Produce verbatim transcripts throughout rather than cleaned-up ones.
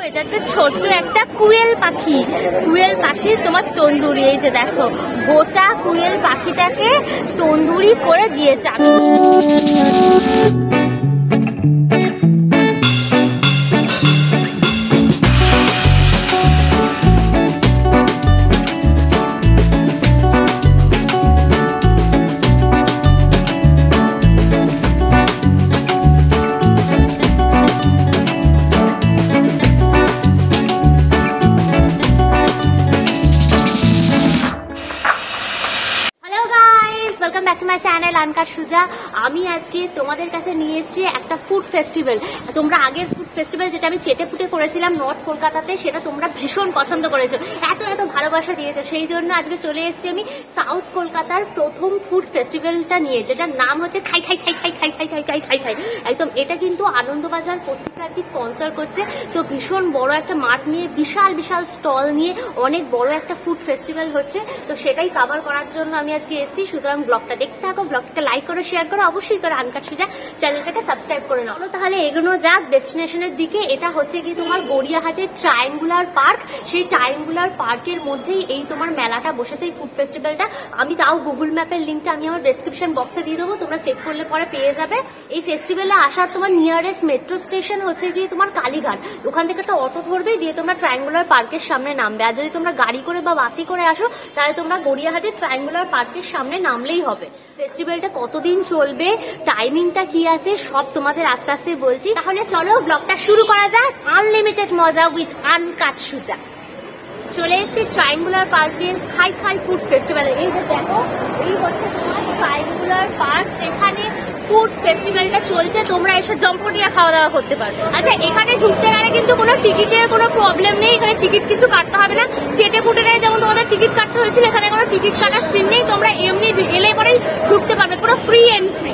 এটা একটা ছোট্ট একটা কুয়েল পাখি, কুয়েল পাখির তোমার তন্দুরি। এই যে দেখো গোটা কুয়েল পাখিটাকে তন্দুরি করে দিয়েছে। আমি চ্যানেল আনকাট সুজা। আমি আজকে তোমাদের কাছে নিয়ে এসেছি একটা ফুড ফেস্টিভ্যাল। তোমরা আগের ফুড ফেস্টিভ্যাল যেটা আমি চেটেপুটে করেছিলাম নর্থ কলকাতাতে, সেটা তোমরা ভীষণ পছন্দ করেছো, এত এত ভালোবাসা দিয়েছো, সেই জন্য আজকে চলে এসেছি আমি সাউথ কলকাতার প্রথম ফুড ফেস্টিভ্যালটা নিয়ে, যেটার নাম হচ্ছে খাই খাই খাই খাই খাই খাই খাই খাই খাই খাই একদম। এটা কিন্তু আনন্দবাজার পত্রিকা আর কি স্পন্সর করছে। তো ভীষণ বড় একটা মাঠ নিয়ে, বিশাল বিশাল স্টল নিয়ে অনেক বড় একটা ফুড ফেস্টিভ্যাল হচ্ছে। তো সেটাই কভার করার জন্য আমি আজকে এসেছি। সুতরাং ব্লগটা দেখতে থাকো, ব্লগটা লাইক করো, শেয়ার করো, অবশ্যই করো আনকাট সুজা চ্যানেলটাকে সাবস্ক্রাইব করে নাও। তাহলে এগোনো যাক ডেস্টিনেশনের দিকে। এটা হচ্ছে কি তোমার গড়িয়াহাটের ট্রায়াঙ্গুলার পার্ক। সেই ট্রায়াঙ্গুলার পার্কের মধ্যেই এই তোমার মেলাটা বসেছে, এই ফুড ফেস্টিভ্যালটা। আমি তাও গুগল ম্যাপের লিঙ্কটা আমি আমার ডেসক্রিপশন বক্সে দিয়ে দেবো, তোমরা চেক করলে পরে পেয়ে যাবে। এই ফেস্টিভ্যালে আসার তোমার নিয়ারেস্ট মেট্রো স্টেশন হচ্ছে গিয়ে তোমার কালীঘাট। ওখান থেকে একটা অটো ধরবে, দিয়ে তোমরা ট্রায়াঙ্গুলার পার্কের সামনে নামবে। আর যদি তোমরা গাড়ি করে বা বাসে করে আসো তাহলে তোমরা গড়িয়াহাটের ট্রায়াঙ্গুলার পার্কের সামনে নামলেই হবে। ফেস্টিভ্যালটা কতদিন চলবে, টাইমিংটা কি আছে, সব তোমাদের আস্তে আস্তে বলছি। তাহলে চলো ব্লগটা শুরু করা যাক। আনলিমিটেড মজা উইথ আনকাট সুজা। চলে এসেছি ট্রায়াঙ্গুলার পার্কের খাই খাই ফুড ফেস্টিভ্যালে। এই যে দেখো, এই হচ্ছে তোমার ট্রায়াঙ্গুলার পার্ক, যেখানে ফুড ফেস্টিভ্যালটা চলছে। তোমরা এসে জম্পটিয়া খাওয়া দাওয়া করতে পারবে। আচ্ছা, এখানে ঢুকতে গেলে কিন্তু কোনো টিকিটের কোনো প্রবলেম নেই, এখানে টিকিট কিছু কাটতে হবে না। চেটে ফুটে নেই যেমন তোমাদের টিকিট কাটতে হয়েছিল, এখানে কোনো টিকিট কাটার সিন নেই। তোমরা এমনি এলে পরেই ঢুকতে পারবে, পুরো ফ্রি এন্ট্রি।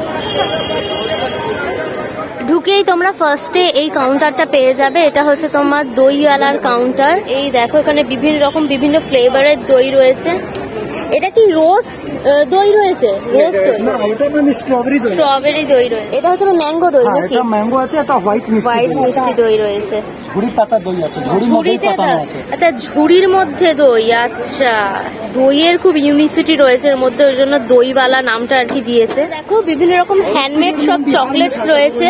ঢুকেই তোমরা ফার্স্টে এই কাউন্টারটা পেয়ে যাবে। এটা হচ্ছে তোমার দইওয়ালার কাউন্টার। এই দেখো, এখানে বিভিন্ন রকম বিভিন্ন ফ্লেভারের দই রয়েছে। এটা কি রোজ দই রয়েছে? রোজ দই, স্ট্রবেরি দই রয়েছে। এটা হচ্ছে ম্যাঙ্গো দই নাকি? এটা ম্যাঙ্গো আছে, এটা হোয়াইট মিষ্টি, হোয়াইট মিষ্টি দই রয়েছে। ঝুড়ি পাতা দই আছে, ঝুড়িতে। আচ্ছা, ঝুড়ির মধ্যে দই। আচ্ছা, দইয়ের খুব ইউনিসিটি রয়েছে এর মধ্যে, ওই জন্য দইওয়ালা নামটা আর কি দিয়েছে। দেখো, বিভিন্ন রকম হ্যান্ডমেড সব চকলেটস রয়েছে।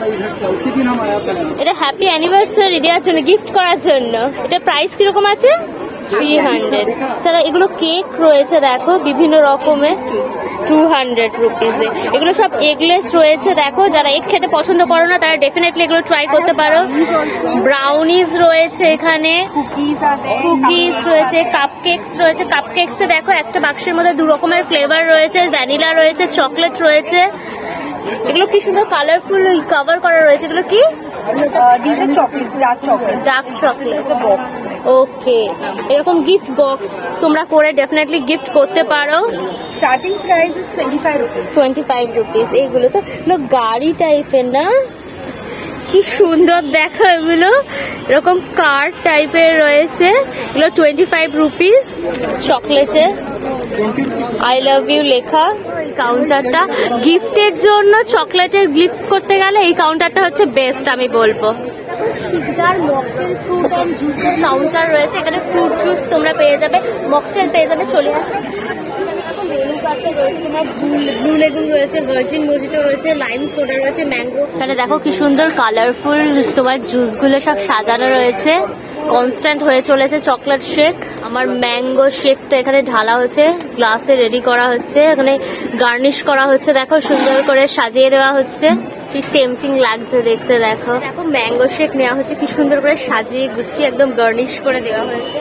এটা হ্যাপি অ্যানিভার্সারি দেওয়ার জন্য, গিফট করার জন্য। এটা প্রাইস কিরকম আছে? Three hundred. ছাড়া এগুলো কেক রয়েছে, দেখো বিভিন্ন রকমের, টু হান্ড্রেড রুপিসে। এগুলো সব এগলেস রয়েছে। দেখো, যারা এগ খেতে পছন্দ করো না তারা ডেফিনেটলি এগুলো ট্রাই করতে পারো। ব্রাউনিজ রয়েছে এখানে, কুকিজ রয়েছে, কাপ কেকস রয়েছে। কাপ কেকস এ দেখো একটা বাক্সের মধ্যে দু রকমের ফ্লেভার রয়েছে, ভ্যানিলা রয়েছে, চকলেট রয়েছে। এগুলো কি সুন্দর কালারফুল কভার করা রয়েছে। এগুলো কি? ওকে, এরকম গিফট বক্স তোমরা করে ডেফিনেটলি গিফট করতে পারো। Starting price is twenty five rupees. Twenty five rupees. এইগুলো তো গাড়ি টাইপের না, কি সুন্দর দেখো। এগুলো এরকম কার টাইপের রয়েছে। এগুলো টোয়েন্টি ফাইভ রুপিস। চকলেটের আই লাভ ইউ লেখা। এই কাউন্টারটা গিফটের জন্য, চকলেটের গিফট করতে গেলে এই কাউন্টারটা হচ্ছে বেস্ট আমি বলবো। শিকদার মকটেল ফ্রুট এন্ড জুসের কাউন্টার রয়েছে। এখানে ফ্রুট জুস তোমরা পেয়ে যাবে, মকটেল পেয়ে যাবে। চলে আসো। মেনু কার্ডটা রয়েছে তোমার, ব্লু লেগুন রয়েছে, ভার্জিন মজিটো রয়েছে, লাইম সোডা রয়েছে, ম্যাঙ্গো। এখানে দেখো কি সুন্দর কালারফুল তোমার জুসগুলো সব সাজানো রয়েছে। কনস্ট্যান্ট হয়ে চলেছে চকলেট শেক। আমার ম্যাঙ্গো শেকটা এখানে ঢালা হচ্ছে, গ্লাসে রেডি করা হচ্ছে, এখানে গার্নিশ করা হচ্ছে। দেখো সুন্দর করে সাজিয়ে দেওয়া হচ্ছে, কি টেম্পটিং লাগছে দেখতে। দেখো দেখো ম্যাঙ্গো শেক নেওয়া হচ্ছে, কি সুন্দর করে সাজিয়ে গুছিয়ে একদম গার্নিশ করে দেওয়া হয়েছে।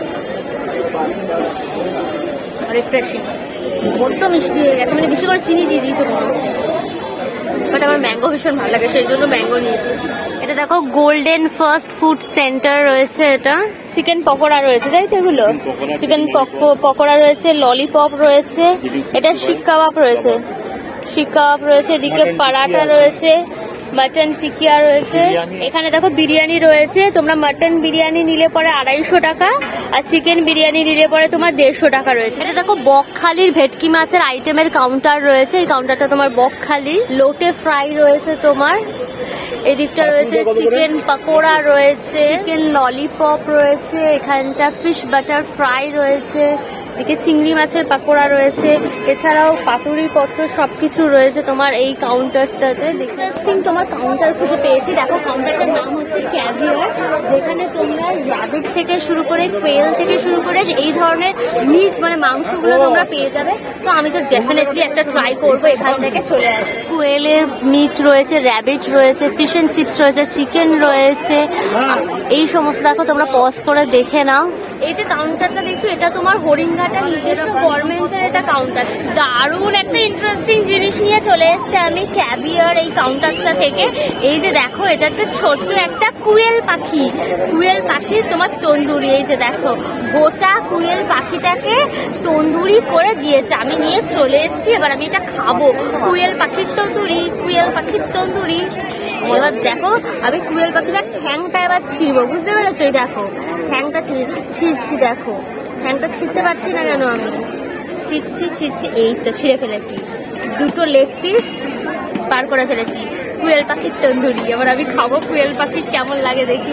রিফ্রেশিং, বড্ড মিষ্টি হয়ে গেছে, মানে বেশি করে চিনি দিয়ে দিয়েছে মনে হচ্ছে, বাট আমার ম্যাঙ্গো ভীষণ ভালো লাগে সেই জন্য ম্যাঙ্গো নিয়েছি। এটা দেখো গোল্ডেন ফার্স্ট ফুড সেন্টার রয়েছে। এটা চিকেন পকোড়া রয়েছে, তাই তো? এগুলো চিকেন পকোড়া রয়েছে, ললিপপ রয়েছে, এটা শিক কাবাব রয়েছে, শিক কাবাব রয়েছে, এদিকে পরাঠা রয়েছে, মটন টিকিয়া রয়েছে। এখানে দেখো বিরিয়ানি রয়েছে। তোমরা মটন বিরিয়ানি নিলে পরে আড়াইশো টাকা, আর চিকেন বিরিয়ানি নিলে পরে তোমার দেড়শো টাকা রয়েছে। এটা দেখো বকখালির ভেটকি মাছের আইটেমের কাউন্টার রয়েছে। এই কাউন্টারটা তোমার বকখালি। লোটে ফ্রাই রয়েছে তোমার। এদিকটা রয়েছে চিকেন পাকোড়া রয়েছে, চিকেন ললিপপ রয়েছে, এখানটা ফিশ বাটার ফ্রাই রয়েছে, এদিকে চিংড়ি মাছের পাকোড়া রয়েছে, এছাড়াও পাতুরি পত্র সবকিছু রয়েছে তোমার এই কাউন্টারটাতে। ইন্টারেস্টিং তোমার কাউন্টার খুঁজে পেয়েছি। দেখো কাউন্টারটার নাম হচ্ছে ক্যাভিয়ার, যেখানে তোমরা র্যাবিট থেকে শুরু করে কোয়েল থেকে শুরু করে এই ধরনের মিট মানে মাংসগুলো তোমরা পেয়ে যাবে। তো আমি তো ডেফিনেটলি একটা ট্রাই করবো এখান থেকে চলে আসবো। কোয়েলের মিট রয়েছে, র্যাবিট রয়েছে, ফিশ এন্ড চিপস রয়েছে, চিকেন রয়েছে, এই সমস্ত দেখো তোমরা পজ করে দেখে নাও। এই যে কাউন্টারটা দেখছো এটা তোমার হরিণঘাটার নিজস্ব গভর্নমেন্টের এটা কাউন্টার। দারুণ একটা ইন্টারেস্টিং জিনিস নিয়ে চলে এসছে আমি ক্যাভিয়ার এই কাউন্টারটা থেকে। এই যে দেখো এটা একটা ছোট্ট একটা কুয়েল পাখি, কুয়েল পাখির তোমার তন্দুরি। এই যে দেখো গোটা কুয়েল পাখিটাকে তন্দুরি করে দিয়েছে, আমি নিয়ে চলে এসেছি। এবার আমি এটা খাবো, কুয়েল পাখির তন্দুরি, কুয়েল পাখির তন্দুরি। এবার দেখো আমি কুয়েল পাখিটার ঠ্যাংটা এবার ছিঁড়বো, বুঝতে পেরেছো? এই দেখো ঠ্যাংটা ছিঁড়ছি, দেখো ঠ্যাংটা ছিঁড়তে পারছি না কেন, আমি ছিঁড়ছি ছিঁড়ছি এই তো ছিঁড়ে ফেলেছি, দুটো লেগ পিস পার করে ফেলেছি। কুয়েল পাখির তন্দুরি এবার আমি খাবো, কুয়েল পাখির কেমন লাগে দেখি।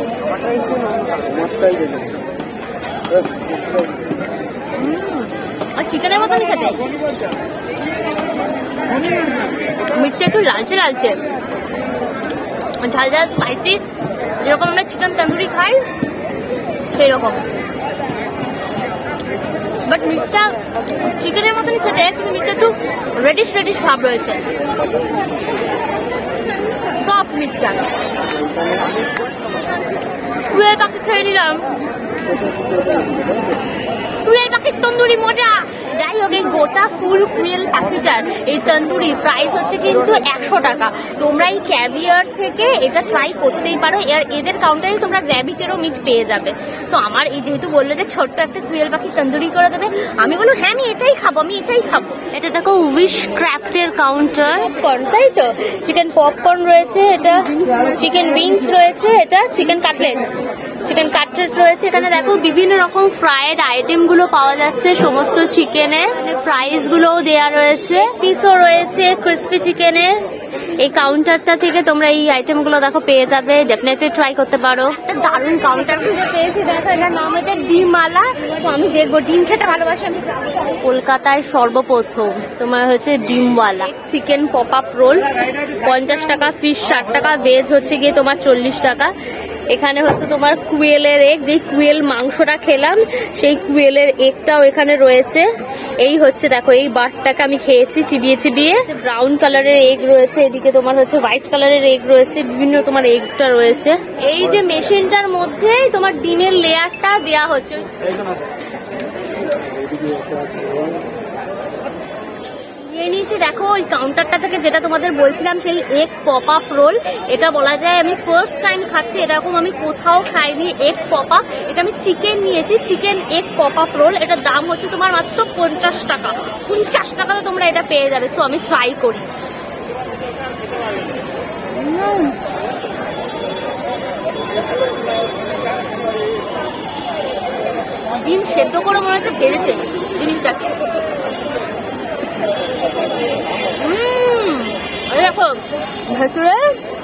আর চিকেনের মতন খেতে, মিটটা একটু লালচে লালচে, ঝাল ঝাল স্পাইসি, যেরকম আমরা চিকেন তন্দুরি খাই সেই রকম। বাট মিটটা চিকেনের মতনই খেতে, কিন্তু মিটটা একটু রেডিশ রেডিশ ভাব রয়েছে, সফট মিটটা। কুয়েল পাখি খেয়ে নিলাম, কুয়েল পাখির তন্দুরি মজা। যাই হোক এই গোটা ফুল কুয়েল পাখিটার এই তন্দুরি প্রাইস হচ্ছে কিন্তু একশো টাকা। তোমরা এই ক্যাভিয়ার থেকে এটা ট্রাই করতেই পারো, আর এদের কাউন্টারে তোমরা র্যাবিটেরও মিট পেয়ে যাবে। তো আমার এই যেহেতু বললো যে ছোট্ট একটা কুয়েল পাখি তন্দুরি করে দেবে, আমি বলবো হ্যাঁ আমি এটাই খাবো, আমি এটাই খাবো। এটা দেখো উইশ ক্রাফটের কাউন্টার, তাই তো চিকেন পপকর্ন রয়েছে, এটা চিকেন উইংস রয়েছে, এটা চিকেন কাটলেট, চিকেন কাটলেট রয়েছে। এখানে দেখো বিভিন্ন রকম ফ্রাইড আইটেম গুলো পাওয়া যাচ্ছে, সমস্ত চিকেনের প্রাইস গুলোও দেয়া রয়েছে, পিসও রয়েছে ক্রিস্পি চিকেনের। এই কাউন্টারটা থেকে তোমরা এই আইটেম গুলো দেখো পেয়ে যাবে, ডেফিনেটলি ট্রাই করতে পারো। একটা দারুণ কাউন্টার খুঁজে পেয়েছি, দেখো এটার নাম হচ্ছে ডিমওয়ালা। তো আমি দেখবো, ডিম খেতে ভালোবাসি আমি। কলকাতায় সর্বপ্রথম তোমার হচ্ছে ডিমওয়ালা চিকেন পপ আপ রোল পঞ্চাশ টাকা, ফিশ ষাট টাকা, ভেজ হচ্ছে গিয়ে তোমার চল্লিশ টাকা। এখানে হচ্ছে তোমার কুয়েলের এগ, যে কুয়েল মাংসটা খেলাম সেই কুয়েলের এগটাও এখানে রয়েছে। এই হচ্ছে দেখো এই বারটাকে আমি খেয়েছি চিবিয়ে চিবিয়ে। ব্রাউন কালারের এগ রয়েছে, এদিকে তোমার হচ্ছে হোয়াইট কালারের এগ রয়েছে, বিভিন্ন তোমার এগটা রয়েছে। এই যে মেশিনটার মধ্যে তোমার ডিমের লেয়ারটা দেয়া হচ্ছে। নিয়ে নিয়েছি দেখো ওই কাউন্টারটা থেকে, যেটা তোমাদের বলছিলাম সেই এগ পপ আপ রোল। এটা বলা যায় আমি ফার্স্ট টাইম খাচ্ছি, এরকম আমি কোথাও খাইনি এগ পপ আপ। এটা আমি চিকেন নিয়েছি, chicken egg pop up roll. এটার দাম হচ্ছে তোমার মাত্র পঞ্চাশ টাকা, পঞ্চাশ টাকাতে তোমরা এটা পেয়ে যাবে। সো আমি ট্রাই করি। ডিম সেদ্ধ করে মনে হচ্ছে ভেজেছে জিনিসটাকে। দেখো ভেতরে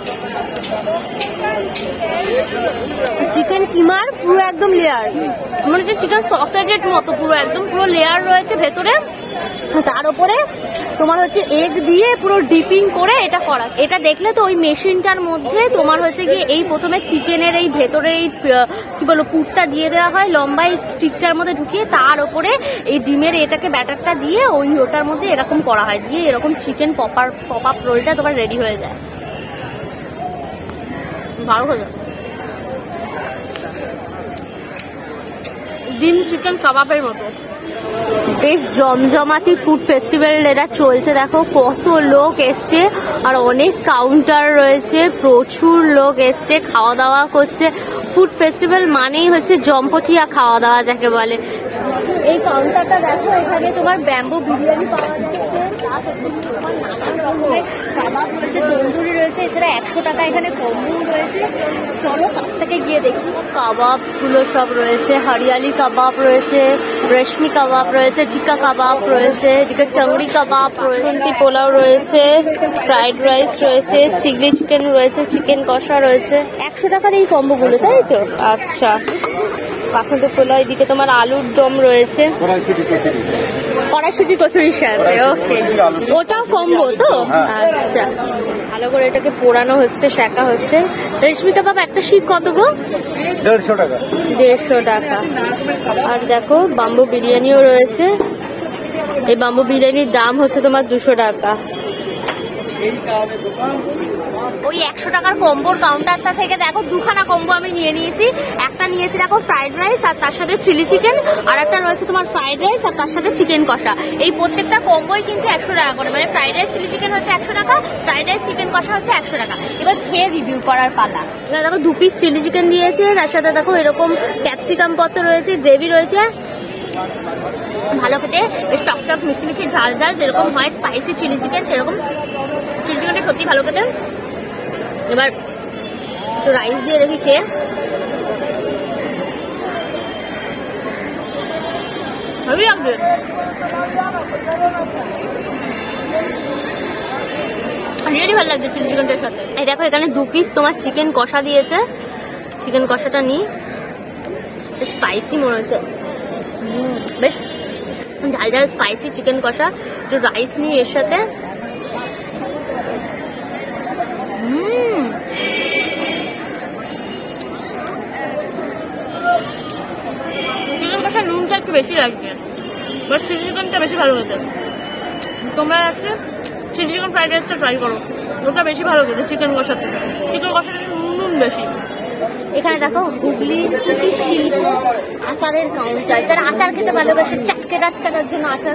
চিকেন কিমার পুরো একদম লেয়ার, মনে হচ্ছে চিকেন সসেজের মতো পুরো একদম পুরো লেয়ার রয়েছে ভেতরে। তার উপরে তোমার হচ্ছে এগ দিয়ে পুরো ডিপিং করে এটা করা। এটা দেখলে তো ওই মেশিনটার মধ্যে তোমার হচ্ছে গিয়ে এই প্রথমে চিকেনের এই ভেতরে এই কি বলো পুরটা দিয়ে দেওয়া হয় লম্বা এই স্টিকটার মধ্যে ঢুকিয়ে, তার উপরে এই ডিমের এটাকে ব্যাটারটা দিয়ে ওই ওটার মধ্যে এরকম করা হয়, দিয়ে এরকম চিকেন পপার পপ আপ রোলটা তোমার রেডি হয়ে যায়। ভালো হয়ে যায় ডিম চিকেন কাবাবের মতো। বেশ জমজমাটি ফুড ফেস্টিভ্যাল এটা চলছে, দেখো কত লোক এসছে আর অনেক কাউন্টার রয়েছে, প্রচুর লোক এসছে খাওয়া দাওয়া করছে। ফুড ফেস্টিভ্যাল মানেই হচ্ছে জম্পটিয়া খাওয়া দাওয়া যাকে বলে। এই কাউন্টারটা দেখো, এখানে তোমার ব্যাম্বু বিরিয়ানি পাওয়া যাচ্ছে, কাবাব রয়েছে, তন্দুরি রয়েছে, রয়েছে, এছাড়া একশো টাকা এখানে কম্বো রয়েছে। চলো কাছ থেকে গিয়ে দেখি। কাবাব গুলো সব রয়েছে, হরিয়ালি কাবাব রয়েছে, রেশমি কাবাব রয়েছে, টিক্কা কাবাব রয়েছে, এদিকে টাংরি কাবাব, বাসন্তী পোলাও রয়েছে, ফ্রাইড রাইস রয়েছে, চিলি চিকেন রয়েছে, চিকেন কষা রয়েছে। একশো টাকার এই কম্বো গুলো, তাই তো? আচ্ছা, বাসন্তী পোলাও, এদিকে তোমার আলুর দম রয়েছে, কড়াইশুটি কচুরির সাথে। ওকে, ওটাও কম্বো তো? আচ্ছা, ভালো করে এটাকে পোড়ানো হচ্ছে, শাঁকা হচ্ছে। রেশমি কাবাব একটা শিক কত গো? দেড়শো টাকা। দেড়শো টাকা। আর দেখো বাম্বু বিরিয়ানিও রয়েছে। এই বাম্বু বিরিয়ানির দাম হচ্ছে তোমার দুশো টাকা। ওই একশো টাকার কম্বোর কাউন্টারটা থেকে দেখো দুখানা কম্বো আমি নিয়ে নিয়েছি। একটা নিয়েছি দেখো ফ্রাইড রাইস আর তার সাথে চিলি চিকেন, আর একটা রয়েছে তোমার ফ্রাইড রাইস আর তার সাথে চিকেন কষা। এই প্রত্যেকটা কম্বোই কিন্তু একশো টাকা করে, মানে ফ্রাইড রাইস চিলি চিকেন হচ্ছে একশো টাকা, ফ্রাইড রাইস চিকেন কষা হচ্ছে একশো টাকা। এবার খেয়ে রিভিউ করার পালা। এবার দেখো দু পিস চিলি চিকেন দিয়েছে, তার সাথে দেখো এরকম ক্যাপসিকাম পত্র রয়েছে, গ্রেভি রয়েছে, ভালো খেতে, বেশ টক টক মিষ্টি মিষ্টি ঝাল ঝাল যেরকম হয় স্পাইসি চিলি চিকেন সেরকম চিলি চিকেনটা সত্যি ভালো খেতে। এবার একটু রাইস দিয়ে দেখি খেয়ে। হেভি লাগবে। রিয়েলি ভালো লাগছে চিলি চিকেনটার সাথে। এই দেখো এখানে দু পিস তোমার চিকেন কষা দিয়েছে, চিকেন কষাটা নিই, স্পাইসি মনে হচ্ছে, বেশ ঝাল ঝাল স্পাইসি চিকেন কষা। একটু রাইস নিই এর সাথে। হুম, চিকেন কষা নুনটা একটু বেশি লাগছে, বাট চিলি চিকেনটা বেশি ভালো খেতে। তোমরা আজকে চিলি চিকেন ফ্রাইড রাইসটা ট্রাই করো, ওটা বেশি ভালো খেতে চিকেন কষার থেকে। চিকেন কষাটা নুন বেশি। এখানে দেখো হুগলি কুটির শিল্প আচারের কাউন্টার, যারা আচার খেতে ভালোবাসে চাটকে টাটকাটার জন্য আচার।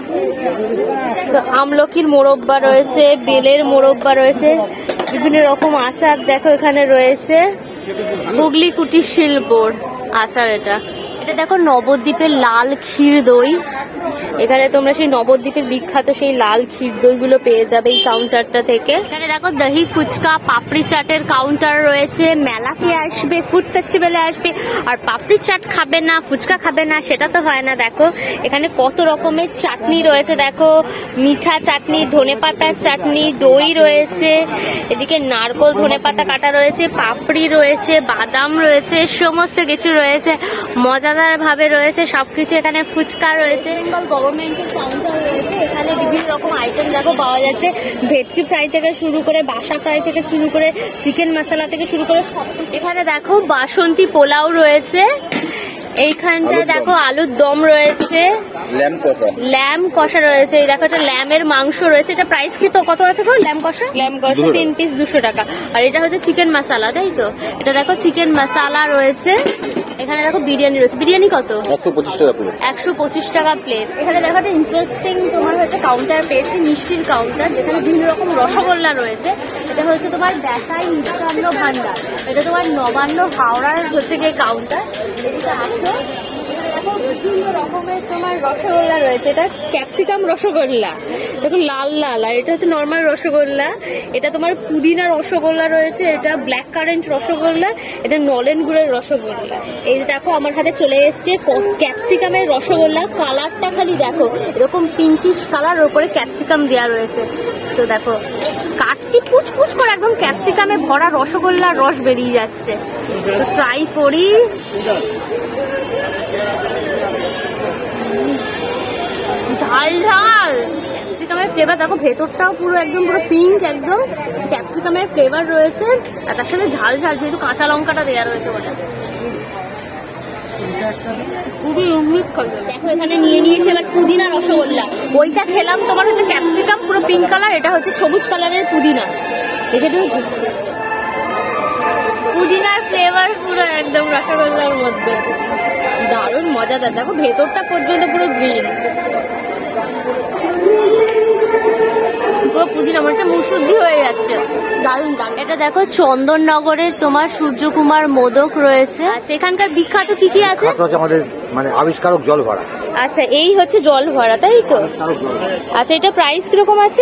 আমলকির মোরব্বা রয়েছে, বেলের মোরব্বা রয়েছে, বিভিন্ন রকম আচার দেখো এখানে রয়েছে। হুগলি কুটির শিল্পর আচার এটা। এটা দেখো নবদ্বীপের লাল ক্ষীর দই। এখানে তোমরা সেই নবদ্বীপের বিখ্যাত সেই লাল ক্ষীর দই গুলো পেয়ে যাবে এই কাউন্টারটা থেকে। এখানে দেখো দহি ফুচকা পাপড়ি চাটের কাউন্টার রয়েছে। মেলাতে আসবে, ফুড ফেস্টিভ্যালে আসবে আর পাপড়ি চাট খাবে না, ফুচকা খাবে না, সেটা তো হয় না। দেখো এখানে কত রকমের চাটনি রয়েছে, দেখো মিঠা চাটনি, ধনেপাতার চাটনি, দই রয়েছে, এদিকে নারকোল ধনেপাতা কাটা রয়েছে, পাপড়ি রয়েছে, বাদাম রয়েছে, সমস্ত কিছু রয়েছে, মজাদার ভাবে রয়েছে সবকিছু। এখানে ফুচকা রয়েছে, বেঙ্গল গভর্নমেন্টের কাউন্টার রয়েছে। এখানে বিভিন্ন রকম আইটেম দেখো পাওয়া যাচ্ছে, ভেটকি ফ্রাই থেকে শুরু করে বাসা ফ্রাই থেকে শুরু করে চিকেন মশলা থেকে শুরু করে সব। এখানে দেখো বাসন্তী পোলাও রয়েছে, এইখানটায় দেখো আলুর দম রয়েছে, ল্যাম কষা রয়েছে, এই দেখো এটা ল্যামের মাংস রয়েছে। এটা প্রাইস কি তো কত আছে গো? ল্যাম কষা ল্যাম কষা তিন পিস দুশো টাকা। আর এটা হচ্ছে চিকেন মশলা, তাই তো? এটা দেখো চিকেন মশলা রয়েছে। এখানে দেখো বিরিয়ানি রয়েছে, বিরিয়ানি কত? একশো পঁচিশ টাকা প্লেট। একশো পঁচিশ টাকা প্লেট। এখানে দেখো একটা ইন্টারেস্টিং তোমার হচ্ছে কাউন্টার পেয়েছি, মিষ্টির কাউন্টার, যেখানে বিভিন্ন রকম রসগোল্লা রয়েছে। এটা হচ্ছে তোমার দেখাই মিষ্টান্ন ভান্ডার, এটা তোমার নবান্ন হাওড়ার হচ্ছে গিয়ে কাউন্টার। এদিকে আসো, দেখো বিভিন্ন রকমের তোমার রসগোল্লা রয়েছে। এটা ক্যাপসিকাম রসগোল্লা, দেখো লাল লাল, আর এটা হচ্ছে নর্মাল রসগোল্লা। এটা তোমার পুদিনা রসগোল্লা রয়েছে, এটা ব্ল্যাক কারেন্ট রসগোল্লা, এটা নলেন গুড়ের রসগোল্লা। এই দেখো আমার হাতে চলে এসছে ক্যাপসিকামের রসগোল্লা। কালারটা খালি দেখো এরকম পিঙ্কিশ কালার, ওপরে ক্যাপসিকাম দেওয়া রয়েছে। তো দেখো কাটছি পুচপুচ করে একদম ক্যাপসিকামে ভরা রসগোল্লার রস বেরিয়ে যাচ্ছে। তো ট্রাই করি। ঝাল ঝাল ক্যাপসিকামের ফ্লেভার দেখো, ভেতরটাও পুরো একদম পুরো পিঙ্ক, একদম ক্যাপসিকামের ফ্লেভার রয়েছে। আর তার সাথে ঝাল ঝাল, যেহেতু কাঁচা লঙ্কাটা দেওয়া রয়েছে বলে খুবই ইউনিক। দেখো এখানে নিয়ে নিয়েছে এবার পুদিনা রসগোল্লা। ওইটা খেলাম তোমার হচ্ছে ক্যাপসিকাম পুরো পিঙ্ক কালার, এটা হচ্ছে সবুজ কালারের পুদিনা। দেখে দিয়েছি পুদিনার ফ্লেভার পুরো একদম রসগোল্লার মধ্যে, দারুণ মজাদার। দেখো ভেতরটা পর্যন্ত পুরো গ্রিন। পুরো পুদিনা মনে হচ্ছে মুসুদ্ধি হয়ে যাচ্ছে, দারুণ দারুণ। এটা দেখো চন্দননগরের তোমার সূর্যকুমার মোদক রয়েছে। আচ্ছা এখানকার বিখ্যাত কি কি আছে? আমাদের মানে আবিষ্কারক জল ভরা। আচ্ছা এই হচ্ছে জল ভরা, তাই তো? আচ্ছা এটা প্রাইস কিরকম আছে?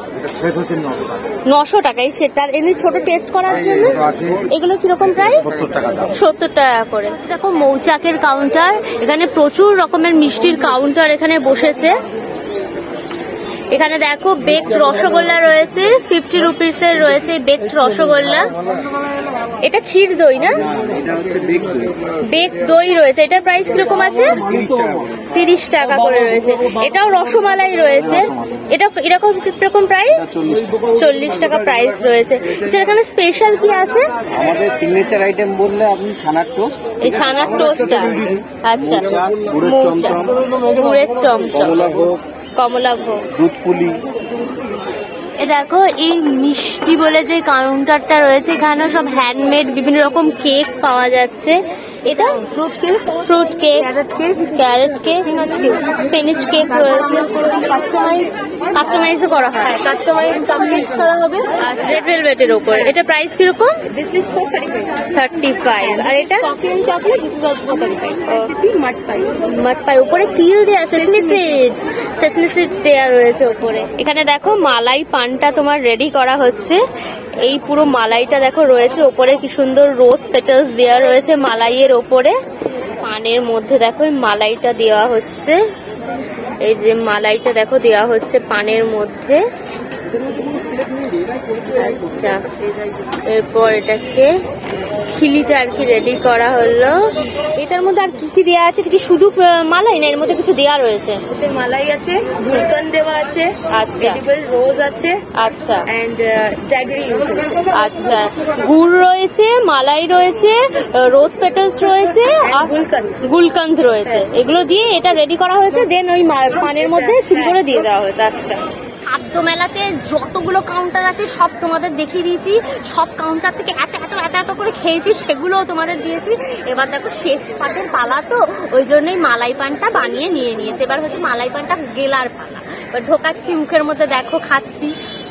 নশো টাকা এই সেটটা। এমনি ছোট টেস্ট করার জন্য এগুলো কিরকম প্রাইস? সত্তর টাকা করে। দেখো মৌচাকের কাউন্টার, এখানে প্রচুর রকমের মিষ্টির কাউন্টার এখানে বসেছে। এখানে দেখো বেকড রসগোল্লা রয়েছে, ফিফটি রুপিস এর রয়েছে বেকড রসগোল্লা। এটা ক্ষীর দই না? বেক দই রয়েছে। এটার প্রাইস কিরকম আছে? তিরিশ টাকা করে রয়েছে। এটাও রসমালাই রয়েছে। এটা এরকম কিরকম প্রাইস? চল্লিশ টাকা প্রাইস রয়েছে। এখানে স্পেশাল কি আছে? আমাদের সিগনেচার আইটেম বললে আপনি ছানার টোস্ট। এই ছানার টোস্টটা আচ্ছা, গুড়ের চমচম, কমলা ভোগ, দুধ পুলি। এ দেখো এই মিষ্টি বলে যে কাউন্টারটা রয়েছে, এখানে সব হ্যান্ডমেড বিভিন্ন রকম কেক পাওয়া যাচ্ছে। এটা fruit cake, fruit cake, carrot cake, carrot cake, spinach cake, spinach cake রয়েছে। কাস্টমাইজ কাস্টমাইজও করা হয়, কাস্টমাইজ কাপকেকস করা হবে আর রেড ভেলভেটের উপরে। এটা প্রাইস কিরকম? This is for thirty five. Thirty five. আর এটা coffee and chocolate, this is also for thirty five. Recipe mud pie, mud pie উপরে তিল দেয়া, সেসমি সিড, সেসমি সিড দেয়া রয়েছে উপরে। এখানে দেখো মালাই পানটা তোমার রেডি করা হচ্ছে। এই পুরো মালাইটা দেখো রয়েছে ওপরে, কি সুন্দর রোজ পেটালস দেওয়া রয়েছে মালাইয়ের ওপরে। পানের মধ্যে দেখো এই মালাইটা দেওয়া হচ্ছে, এই যে মালাইটা দেখো দেওয়া হচ্ছে পানের মধ্যে। আচ্ছা এরপর এটাকে খিলিটা আর কি রেডি করা হলো। এটার মধ্যে আর কি কি দেওয়া আছে? কি শুধু মালাই না, এর মধ্যে কিছু দেওয়া রয়েছে? মালাই আছে, গুলকন দেওয়া আছে, আচ্ছা রোজ আছে, আচ্ছা এন্ড জ্যাগরি ইউজ আছে। আচ্ছা গুড় রয়েছে, মালাই রয়েছে, রোজ পেটালস রয়েছে আর গুলকন্দ গুলকন্দ রয়েছে। এগুলো দিয়ে এটা রেডি করা হয়েছে, দেন ওই পানের মধ্যে খিলি করে দিয়ে দেওয়া হয়েছে। আচ্ছা খাদ্য মেলাতে যতগুলো কাউন্টার আছে সব তোমাদের দেখিয়ে দিয়েছি, সব কাউন্টার থেকে এত এত এত এত করে খেয়েছি, সেগুলোও তোমাদের দিয়েছি। এবার দেখো শেষ পাটের পালা, তো ওই জন্যই মালাই পানটা বানিয়ে নিয়ে নিয়েছে। এবার হচ্ছে মালাই পানটা গেলার পালা। এবার ঢোকাচ্ছি মুখের মধ্যে, দেখো খাচ্ছি।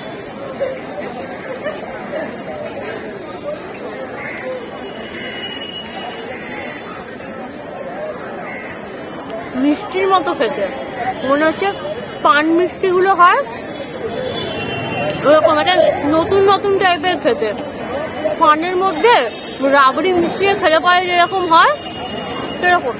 মিষ্টির মতো খেতে মনে হচ্ছে, পান মিষ্টি গুলো হয় ওরকম একটা নতুন নতুন টাইপের খেতে। পানের মধ্যে রাবড়ি মিশিয়ে খেলে পরে যেরকম হয় সেরকম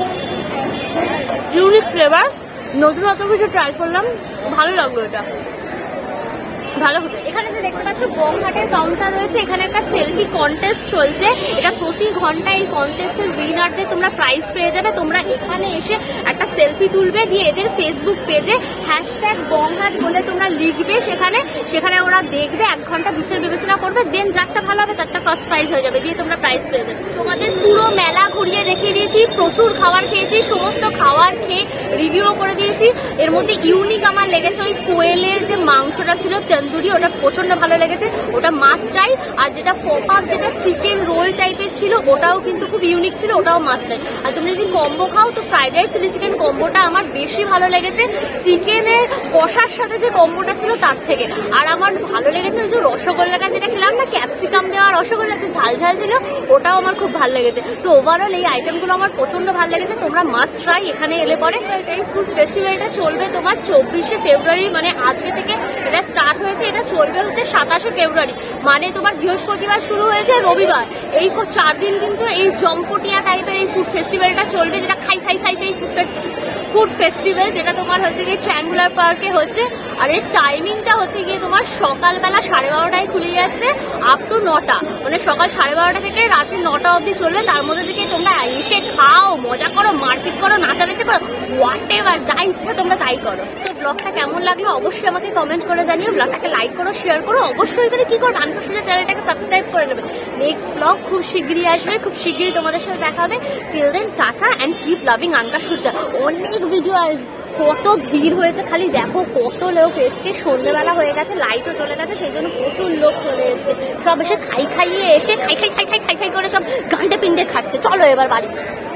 ইউনিক ফ্লেভার। নতুন নতুন কিছু ট্রাই করলাম, ভালো লাগলো এটা, ভালো হতো। এখানে যে দেখতে পাচ্ছ বংঘাটের কাউন্টার রয়েছে, এখানে একটা সেলফি কন্টেস্ট চলছে। এটা প্রতি ঘন্টায় এই কন্টেস্টের উইনারদের তোমরা প্রাইজ পেয়ে যাবে। তোমরা এখানে এসে একটা সেলফি তুলবে, দিয়ে এদের ফেসবুক পেজে হ্যাশট্যাগ বংঘাট বলে তোমরা লিখবে। সেখানে সেখানে ওরা দেখবে, এক ঘন্টা বিচার বিবেচনা করবে, দেন যারটা ভালো হবে তারটা ফার্স্ট প্রাইজ হয়ে যাবে, দিয়ে তোমরা প্রাইজ পেয়ে যাবে। তোমাদের পুরো মেলা ঘুরিয়ে দেখিয়ে দিয়েছি, প্রচুর খাবার খেয়েছি, সমস্ত খাবার খেয়ে রিভিউ করে দিয়েছি। এর মধ্যে ইউনিক আমার লেগেছে ওই কোয়েলের যে মাংসটা ছিল তন্দুরি, ওটা প্রচন্ড ভালো লেগেছে, ওটা মাস্ট ট্রাই। আর যেটা পপ আপ যেটা চিকেন রোল টাইপের ছিল ওটাও কিন্তু খুব ইউনিক ছিল, ওটাও মাস্ট ট্রাই। আর তোমরা যদি কম্বো খাও তো ফ্রাইড রাইস চিলি চিকেন কম্বোটা আমার বেশি ভালো লেগেছে চিকেনের কষার সাথে যে কম্বোটা ছিল তার থেকে। আর আমার ভালো লেগেছে ওই যে রসগোল্লাটা যেটা খেলাম না, ক্যাপসিকাম দেওয়া রসগোল্লা, একটু ঝাল ঝাল ছিল, ওটাও আমার খুব ভালো লেগেছে। তো ওভারঅল এই আইটেমগুলো আমার প্রচন্ড ভালো লেগেছে, তোমরা মাস্ট ট্রাই এখানে এলে পরে। এই ফুড ফেস্টিভ্যালটা চলবে তোমার চব্বিশে ফেব্রুয়ারি, মানে আজকে থেকে এটা স্টার্ট হয়েছে, এটা চলবে হচ্ছে সাতাশে ফেব্রুয়ারি, মানে তোমার বৃহস্পতিবার শুরু হয়েছে রবিবার। এই চার দিন কিন্তু এই জম্পটিয়া টাইপের এই ফুড ফেস্টিভ্যালটা চলবে, যেটা খাই খাই খাইতে এই ফুড ফুড ফেস্টিভ্যাল, যেটা তোমার হচ্ছে গিয়ে ট্রায়াঙ্গুলার পার্কে হচ্ছে। আর এর টাইমিংটা হচ্ছে গিয়ে তোমার সকালবেলা সাড়ে বারোটায় খুলে যাচ্ছে আপ টু নটা, মানে সকাল সাড়ে বারোটা থেকে রাত্রি নটা অবধি চলবে। তার মধ্যে থেকে তোমরা এসে খাও, মজা করো, মারপিট করো, নাচানাচি করো, হোয়াট এভার যা ইচ্ছা তোমরা তাই করো। সো ব্লগটা কেমন লাগলো অবশ্যই আমাকে কমেন্ট করে জানিও, ব্লগটাকে লাইক করো, শেয়ার করো, অবশ্যই করে কি করো আনকা সুজা চ্যানেলটাকে সাবস্ক্রাইব করে নেবে। নেক্সট ব্লগ খুব শীঘ্রই আসবে, খুব শীঘ্রই তোমাদের সাথে দেখা হবে। Till then tata and keep loving আনকা সুজা। অনেক ভিডিও আসবে, কত ভিড় হয়েছে খালি দেখো, কত লোক এসছে, সন্ধ্যেবেলা হয়ে গেছে, লাইটও চলে গেছে, সেই জন্য প্রচুর লোক চলে এসছে, সব এসে খাই খাইয়ে এসে খাই খাই খাই খাই খাই খাই করে সব গান্ডে পিন্ডে খাচ্ছে। চলো এবার বাড়ি।